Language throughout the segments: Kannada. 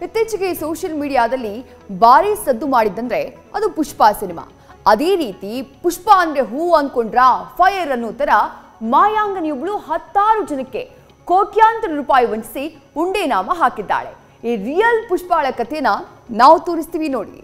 ಇತ್ತೀಚೆಗೆ ಸೋಷಿಯಲ್ ಮೀಡಿಯಾದಲ್ಲಿ ಭಾರಿ ಸದ್ದು ಮಾಡಿದ್ದಂದ್ರೆ ಅದು ಪುಷ್ಪಾ ಸಿನಿಮಾ. ಅದೇ ರೀತಿ ಪುಷ್ಪಾ ಅಂದ್ರೆ ಹೂ ಅನ್ಕೊಂಡ್ರ ಫೈರ್ ಅನ್ನೋ ತರ ಮಾಯಾಂಗನಿಯೊಬ್ಳು 10 ಜನಕ್ಕೆ ಕೋಟ್ಯಾಂತರ ರೂಪಾಯಿ ವಂಚಿಸಿ ಉಂಡೆ ನಾಮ ಹಾಕಿದ್ದಾಳೆ. ಈ ರಿಯಲ್ ಪುಷ್ಪಾಳ ಕಥೆನ ನಾವು ತೋರಿಸ್ತೀವಿ ನೋಡಿ.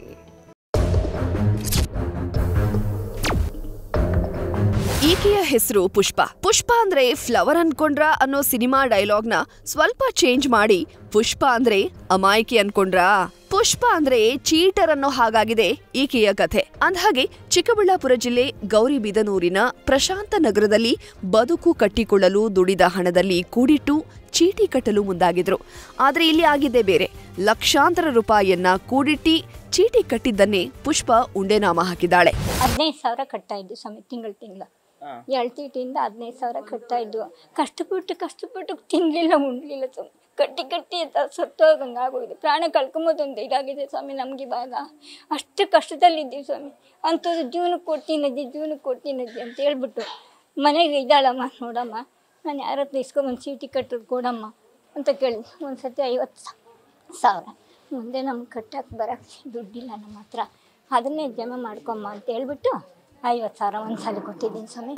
ಈಕೆಯ ಹೆಸರು ಪುಷ್ಪಾ. ಪುಷ್ಪಾ ಅಂದ್ರೆ ಫ್ಲವರ್ ಅನ್ಕೊಂಡ್ರ ಅನ್ನೋ ಸಿನಿಮಾ ಡೈಲಾಗ್ನ ಸ್ವಲ್ಪ ಚೇಂಜ್ ಮಾಡಿ ಪುಷ್ಪಾ ಅಂದ್ರೆ ಅಮಾಯಕಿ ಅನ್ಕೊಂಡ್ರಾ? ಪುಷ್ಪಾ ಅಂದ್ರೆ ಚೀಟರ್ ಅನ್ನೋ ಹಾಗಾಗಿದೆ ಈಕೆಯ ಕಥೆ. ಅಂದ್ಹಾಗೆ ಚಿಕ್ಕಬಳ್ಳಾಪುರ ಜಿಲ್ಲೆ ಗೌರಿಬಿದನೂರಿನ ಪ್ರಶಾಂತ ನಗರದಲ್ಲಿ ಬದುಕು ಕಟ್ಟಿಕೊಳ್ಳಲು ದುಡಿದ ಹಣದಲ್ಲಿ ಕೂಡಿಟ್ಟು ಚೀಟಿ ಕಟ್ಟಲು ಮುಂದಾಗಿದ್ರು. ಆದ್ರೆ ಇಲ್ಲಿ ಆಗಿದ್ದೇ ಬೇರೆ. ಲಕ್ಷಾಂತರ ರೂಪಾಯಿಯನ್ನ ಕೂಡಿಟ್ಟಿ ಚೀಟಿ ಕಟ್ಟಿದ್ದನ್ನೇ ಪುಷ್ಪಾ ಉಂಡೆನಾಮ ಹಾಕಿದ್ದಾಳೆ. 15,000 ಕಟ್ತಾ ಇದ್ದು ಸ್ವಾಮಿ, ತಿಂಗಳ 2 ಚೀಟಿಯಿಂದ 15,000 ಕಟ್ತಾ ಇದ್ದು. ಕಷ್ಟಪಟ್ಟು ತಿನ್ಲಿಲ್ಲ ಉಣ್ಲಿಲ್ಲ ಸ್ವಾಮಿ. ಕಟ್ಟಿ ಅಂತ ಸತ್ತೋಗಂಗೆ ಆಗೋಗಿದೆ. ಪ್ರಾಣ ಕಳ್ಕೊಂಬೋದೊಂದು ಇದಾಗಿದೆ ಸ್ವಾಮಿ. ನಮ್ಗೆ ಇವಾಗ ಅಷ್ಟು ಕಷ್ಟದಲ್ಲಿದ್ದೀವಿ ಸ್ವಾಮಿ. ಅಂಥದ್ದು ಜೀವನಕ್ಕೆ ಕೊಡ್ತೀನಿ ಅಂತ ಹೇಳ್ಬಿಟ್ಟು ಮನೆಗೆ ಇದ್ದಾಳಮ್ಮ, ನೋಡಮ್ಮ ನಾನು ಯಾರ ಹತ್ರ ಇಸ್ಕೊಂಬಂದು ಚೀಟಿ ಕಟ್ಟೋದು ಕೊಡಮ್ಮ ಅಂತ ಕೇಳಿ ಒಂದ್ಸತಿ 50,000. ಮುಂದೆ ನಮ್ಗೆ ಕಟ್ಟಕ್ಕೆ ಬರೋಕ್ಕೆ ದುಡ್ಡಿಲ್ಲ ನಮ್ಮ ಹತ್ರ, ಅದನ್ನೇ ಜಮಾ ಮಾಡ್ಕೊಮ್ಮ ಅಂತ ಹೇಳ್ಬಿಟ್ಟು 50,000 ಒಂದ್ಸಲ ಕೊಟ್ಟಿದ್ದೀನಿ ಸ್ವಾಮಿ.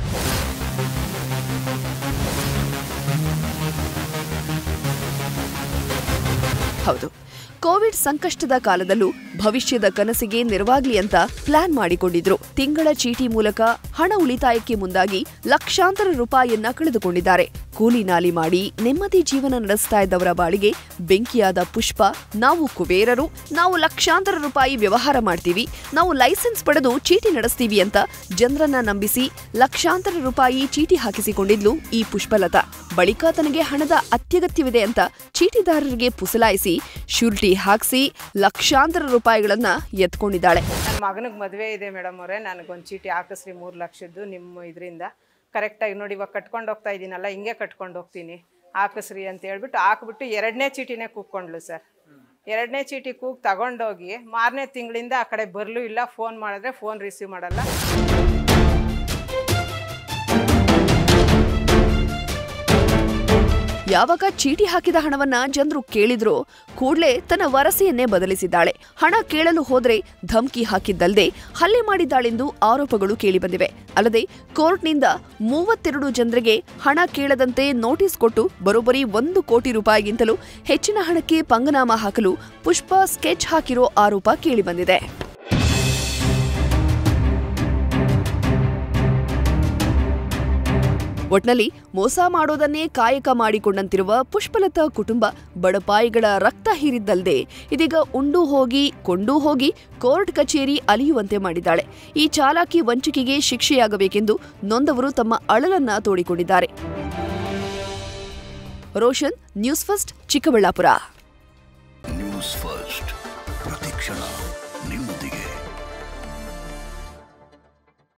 ಹೌದು, ಕೋವಿಡ್ ಸಂಕಷ್ಟದ ಕಾಲದಲ್ಲೂ ಭವಿಷ್ಯದ ಕನಸಿಗೆ ನೆರವಾಗ್ಲಿ ಅಂತ ಪ್ಲಾನ್ ಮಾಡಿಕೊಂಡಿದ್ರು. ತಿಂಗಳ ಚೀಟಿ ಮೂಲಕ ಹಣ ಉಳಿತಾಯಕ್ಕೆ ಮುಂದಾಗಿ ಲಕ್ಷಾಂತರ ರೂಪಾಯಿಯನ್ನ ಕಳೆದುಕೊಂಡಿದ್ದಾರೆ. ಕೂಲಿ ನಾಲಿ ಮಾಡಿ ನೆಮ್ಮದಿ ಜೀವನ ನಡೆಸ್ತಾ ಇದ್ದವರ ಬಾಳಿಗೆ ಬೆಂಕಿಯಾದ ಪುಷ್ಪಾ, ನಾವು ಕುಬೇರರು, ನಾವು ಲಕ್ಷಾಂತರ ರೂಪಾಯಿ ವ್ಯವಹಾರ ಮಾಡ್ತೀವಿ, ನಾವು ಲೈಸೆನ್ಸ್ ಪಡೆದು ಚೀಟಿ ನಡೆಸ್ತೀವಿ ಅಂತ ಜನರನ್ನ ನಂಬಿಸಿ ಲಕ್ಷಾಂತರ ರೂಪಾಯಿ ಚೀಟಿ ಹಾಕಿಸಿಕೊಂಡಿದ್ಲು ಈ ಪುಷ್ಪಲತಾ. ಬಳಿಕ ತನಗೆ ಹಣದ ಅತ್ಯಗತ್ಯವಿದೆ ಅಂತ ಚೀಟಿದಾರರಿಗೆ ಪುಸಲಾಯಿಸಿ ಶ್ಯೂರಿಟಿ ಹಾಕಿಸಿ ಲಕ್ಷಾಂತರ ರೂಪಾಯಿಗಳನ್ನ ಎತ್ಕೊಂಡಿದ್ದಾಳೆ. ನನ್ನ ಮಗನಿಗೆ ಮದುವೆ ಇದೆ ಮೇಡಮ್ ಅವರೇ, ನನಗೊಂದು ಚೀಟಿ ಹಾಕಿಸ್ರಿ 3 ಲಕ್ಷದ್ದು ನಿಮ್ಮ ಇದರಿಂದ. ಕರೆಕ್ಟಾಗಿ ನೋಡಿ, ಇವಾಗ ಕಟ್ಕೊಂಡು ಹೋಗ್ತಾ ಇದ್ದೀನಲ್ಲ, ಹಿಂಗೆ ಕಟ್ಕೊಂಡು ಹೋಗ್ತೀನಿ, ಹಾಕಿಸ್ರಿ ಅಂತ ಹೇಳ್ಬಿಟ್ಟು ಹಾಕ್ಬಿಟ್ಟು 2ನೇ ಚೀಟಿನೇ ಕೂಗ್ಕೊಂಡ್ಲು ಸರ್. 2ನೇ ಚೀಟಿ ಕೂಗ್ ತಗೊಂಡೋಗಿ 6ನೇ ತಿಂಗಳಿಂದ ಆ ಕಡೆ ಬರಲೂ ಇಲ್ಲ. ಫೋನ್ ಮಾಡಿದ್ರೆ ಫೋನ್ ರಿಸೀವ್ ಮಾಡಲ್ಲ. ಯಾವಾಗ ಚೀಟಿ ಹಾಕಿದ ಹಣವನ್ನ ಜನರು ಕೇಳಿದ್ರೋ ಕೂಡಲೇ ತನ್ನ ವರಸೆಯನ್ನೇ ಬದಲಿಸಿದ್ದಾಳೆ. ಹಣ ಕೇಳಲು ಹೋದ್ರೆ ಧಮಕಿ ಹಾಕಿದ್ದಲ್ಲದೆ ಹಲ್ಲೆ ಮಾಡಿದ್ದಾಳೆಂದು ಆರೋಪಗಳು ಕೇಳಿಬಂದಿವೆ. ಅಲ್ಲದೆ ಕೋರ್ಟ್ನಿಂದ 32 ಜನರಿಗೆ ಹಣ ಕೇಳದಂತೆ ನೋಟಿಸ್ ಕೊಟ್ಟು ಬರೋಬ್ಬರಿ 1 ಕೋಟಿ ರೂಪಾಯಿಗಿಂತಲೂ ಹೆಚ್ಚಿನ ಹಣಕ್ಕೆ ಪಂಗನಾಮ ಹಾಕಲು ಪುಷ್ಪಾ ಸ್ಕೆಚ್ ಹಾಕಿರೋ ಆರೋಪ ಕೇಳಿಬಂದಿದೆ. ಒಟ್ನಲ್ಲಿ ಮೋಸ ಮಾಡೋದನ್ನೇ ಕಾಯಕ ಮಾಡಿಕೊಂಡಂತಿರುವ ಪುಷ್ಪಲತಾ ಕುಟುಂಬ ಬಡಪಾಯಿಗಳ ರಕ್ತ ಹೀರಿದ್ದಲ್ಲದೆ ಇದೀಗ ಉಂಡು ಹೋಗಿ ಕೊಂಡೂ ಹೋಗಿ ಕೋರ್ಟ್ ಕಚೇರಿ ಅಲಿಯುವಂತೆ ಮಾಡಿದ್ದಾಳೆ. ಈ ಚಾಲಾಕಿ ವಂಚಕಿಗೆ ಶಿಕ್ಷೆಯಾಗಬೇಕೆಂದು ನೊಂದವರು ತಮ್ಮ ಅಳಲನ್ನ ತೋಡಿಕೊಂಡಿದ್ದಾರೆ. Roshan, News First, Chikkaballapur. News First ಪ್ರತಿಕ್ಷಣ ನಿಮ್ಮೊಂದಿಗೆ.